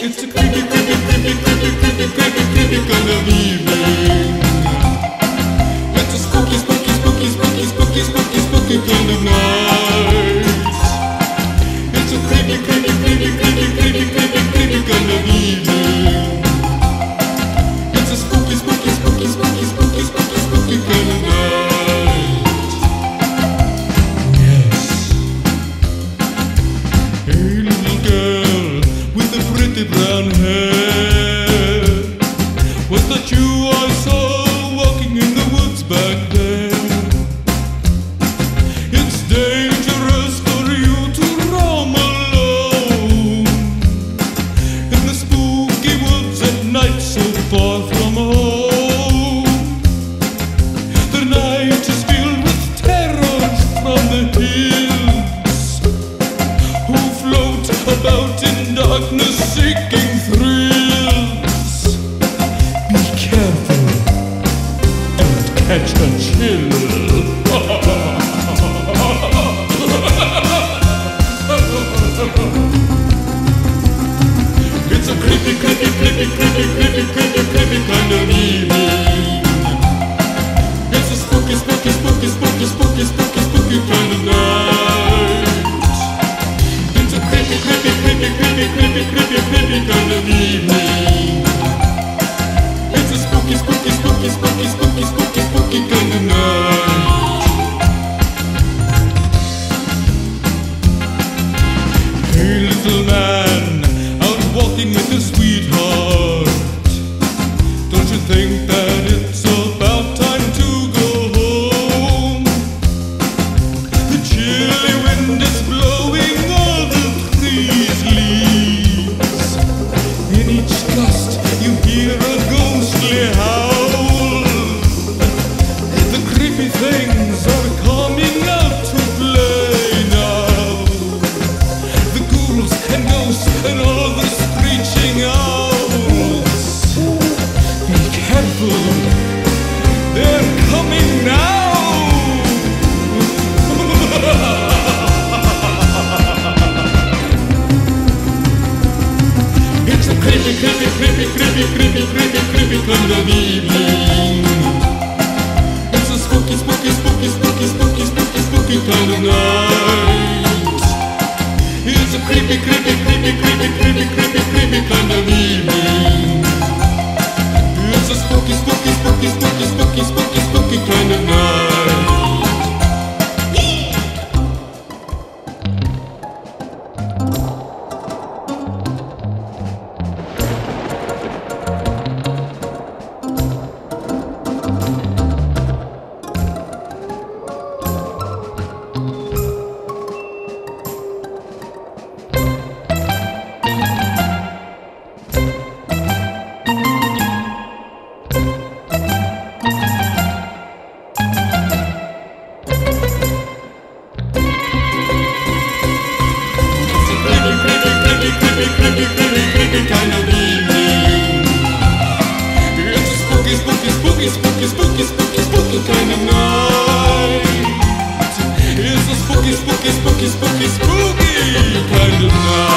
It's a creepy, creepy, creepy, creepy, creepy, creepy, creepy kind of evening. It's a spooky, spooky, spooky, spooky, spooky, spooky, spooky kind of night. It's a creepy, creepy, creepy, creepy, creepy, creepy, creepy kind of evening. It's a spooky, spooky, spooky, spooky, spooky, spooky, spooky kind of night. Yes. Hey, little girl with the pretty brown hair, was that you I saw walking in the woods back there? It's dangerous for you to roam alone in the spooky woods at night, so far from home. The night is filled with terrors from the hills, who float about in darkness seeking thrills. Be careful, don't catch a chill. It's a creepy, creepy, creepy, creepy, creepy, creepy, creepy kind of evening. It's a spooky, spooky, spooky, spooky, spooky, spooky, spooky kind of night. It's a creepy, creepy, creepy, creepy, creepy, creepy, creepy kind of evening. It's a spooky, spooky, spooky, spooky, spooky, spooky, spooky kind of night. Hey, little man, out walking with your sweetheart, don't you think that it's about time to go home? The chilly wind is blowing all the trees' leaves. In each gust you hear a ghostly howl. The creepy things are coming out to play now. The ghouls and ghosts and all the screeching owls. Be careful, they're coming now. It's a creepy, creepy, creepy, creepy, creepy, creepy, creepy kind of evening. It's a spooky, spooky, spooky, spooky, spooky, spooky, spooky kind of night. It's a creepy, creepy, creepy, creepy, creepy, creepy, creepy kind of evening. It's a spooky, spooky, spooky, spooky, spooky, spooky, spooky kind of night. Creepy, creepy, creepy, creepy kind of evening. It's a spooky, spooky, spooky, spooky, spooky, spooky, spooky kind of night. It's a spooky, spooky, spooky, spooky, spooky kind of night.